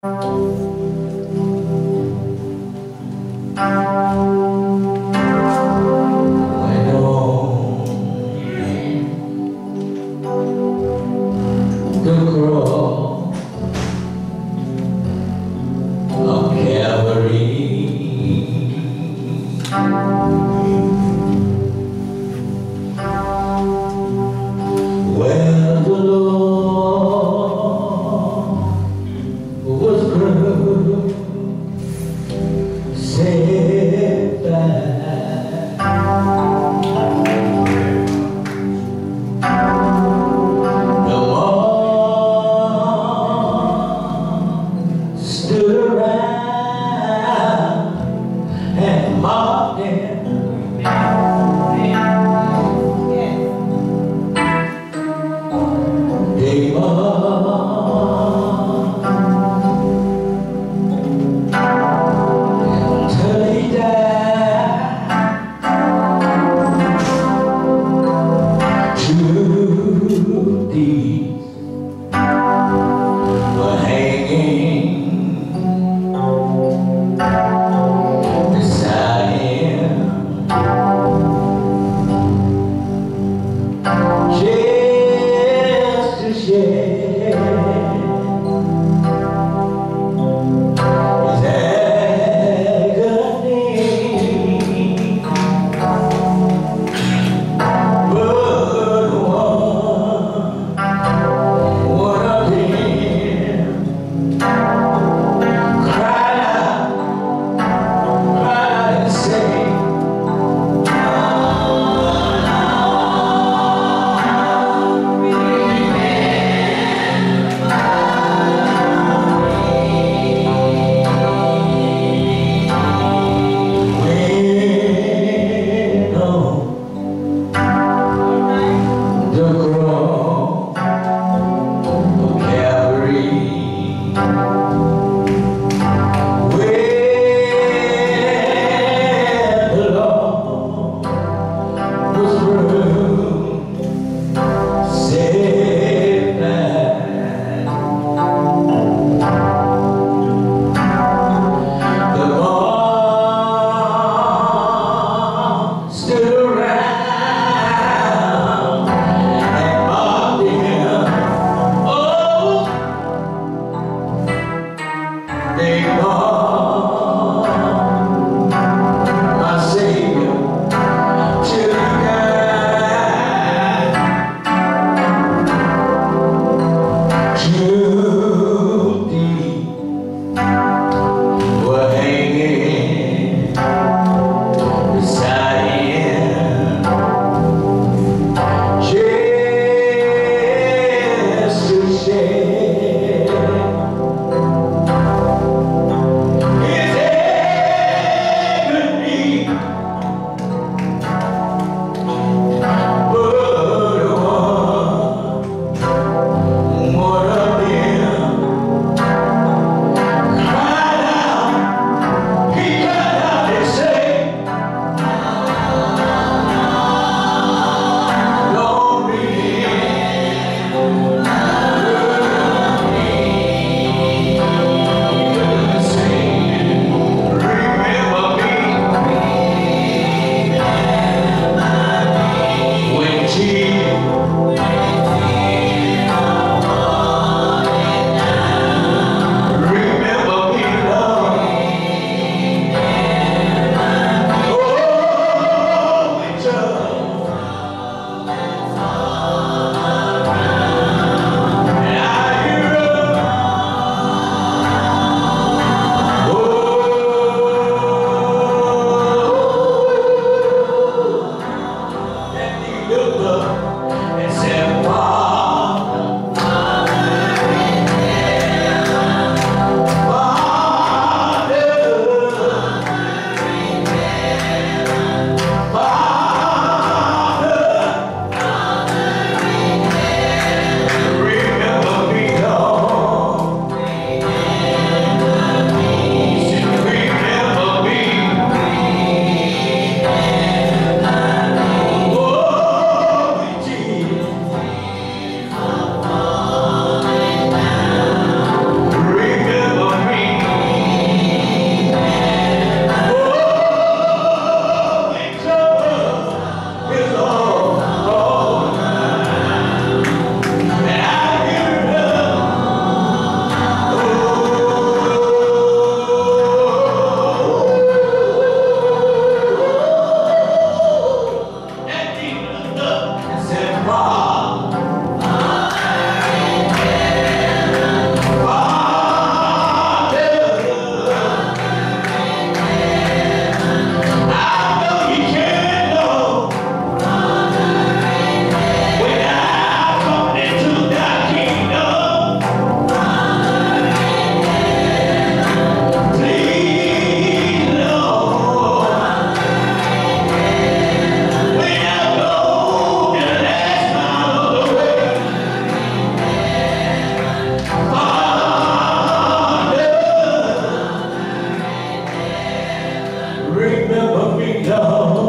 The cross of Calvary, where the Lord was crucified. The mob stood around and mocked him. They mocked till he died. Two thieves were hanging beside him, just to share his agony. But one of them cried out and said, the cross of Calvary, where the Lord was crucified. The mob stood around and mocked him. Oh, they mocked my Savior till he died. Two thieves were hanging beside him, just to share know